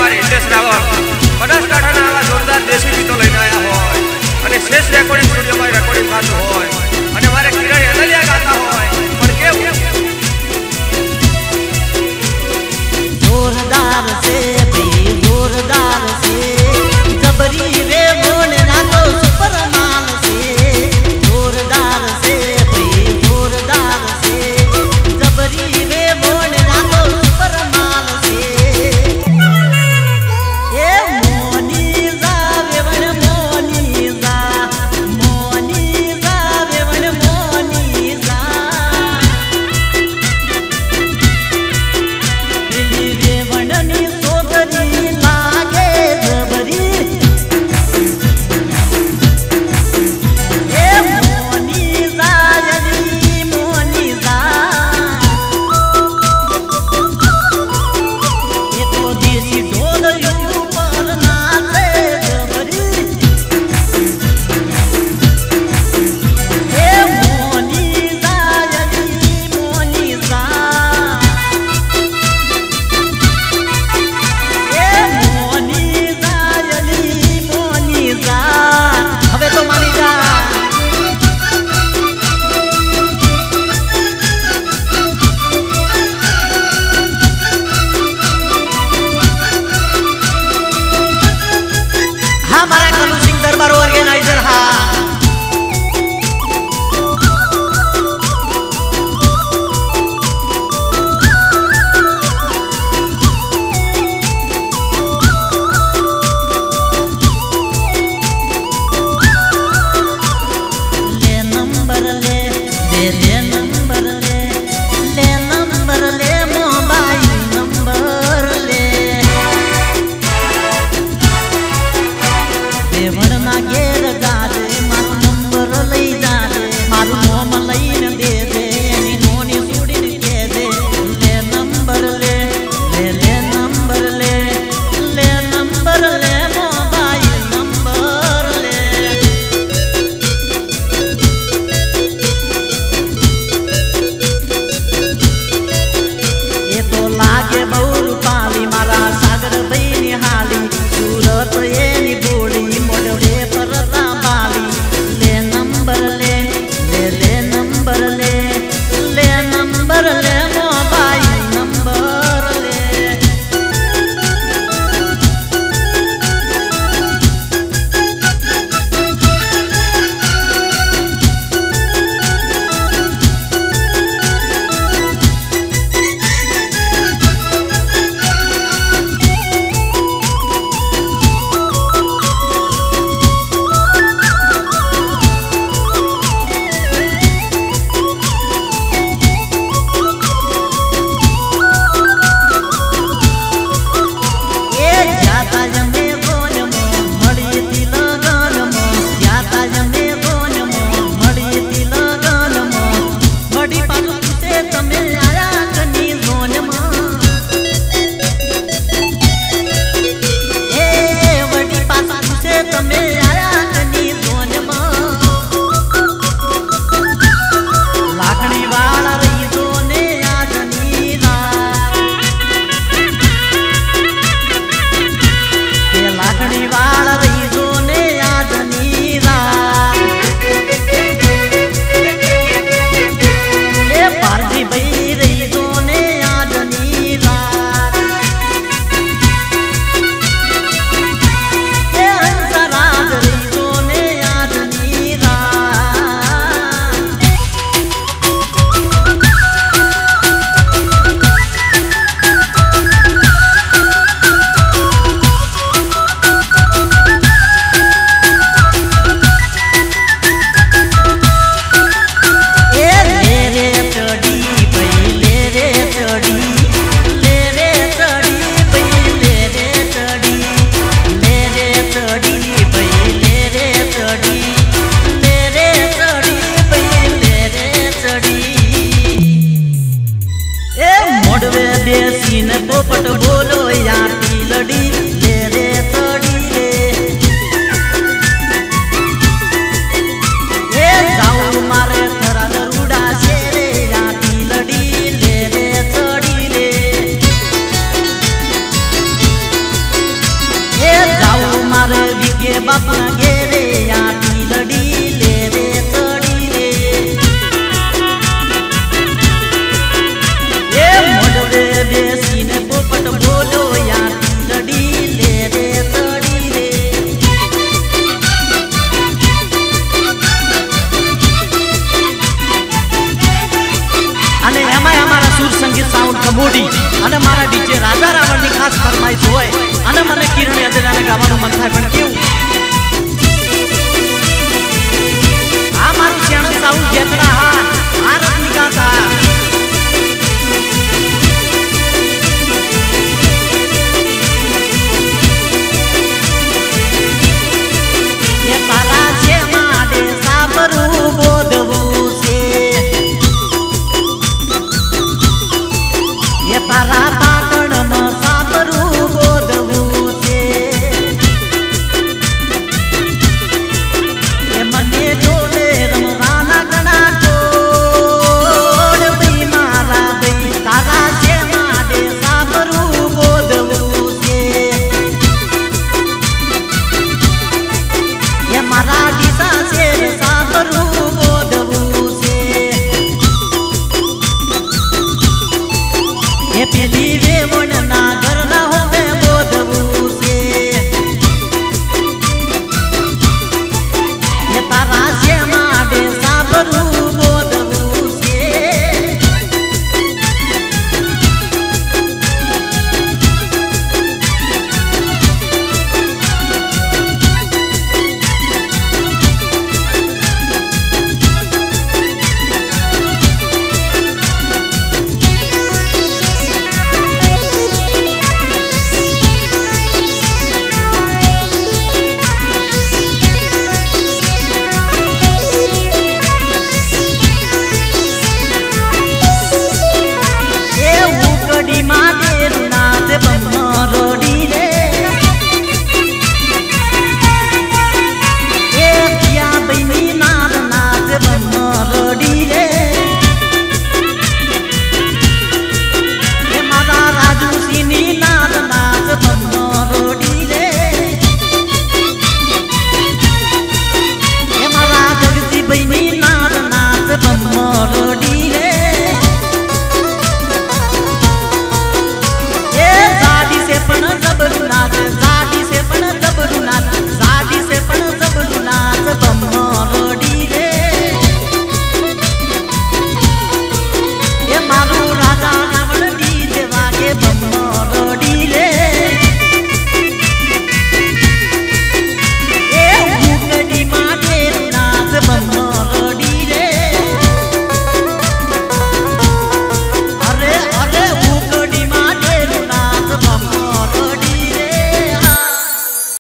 અમારે હિતેશ રાવળ બનાસકાંઠાના આવા જોરદાર દેશી ગીતો લઈને આવ્યા હોય અને શ્રેષ્ઠ રેકોર્ડિંગ સ્ટુડિયોમાં રેકોર્ડિંગ થતું હોય અને મારે કિરણ અનલિયા ગાતા હોય પણ કેવું जोरदार से भी जोरदार से जबरी रे बोले ना तो सुपरमान से जोरदार से भी जोरदार से जबरी रे बोले ना तो सुपरमान से ये मोनीजा वेवन मोनीजा वेवन मोनीजा वंडनी सोगरी लागे जबरी ए मोनीजा यली मोनीजा ये तो देसी ढोल ऊपर नाचे जबरी ए मोनीजा यली मोनीजा હવે તો માની જા હા મારા કલુ સિંહ દરબાર ઓર્ગેનાઇઝર હા get के बापना घेरे आटी लड़ी ले रे तड़ी रे ये मोड़वे बेस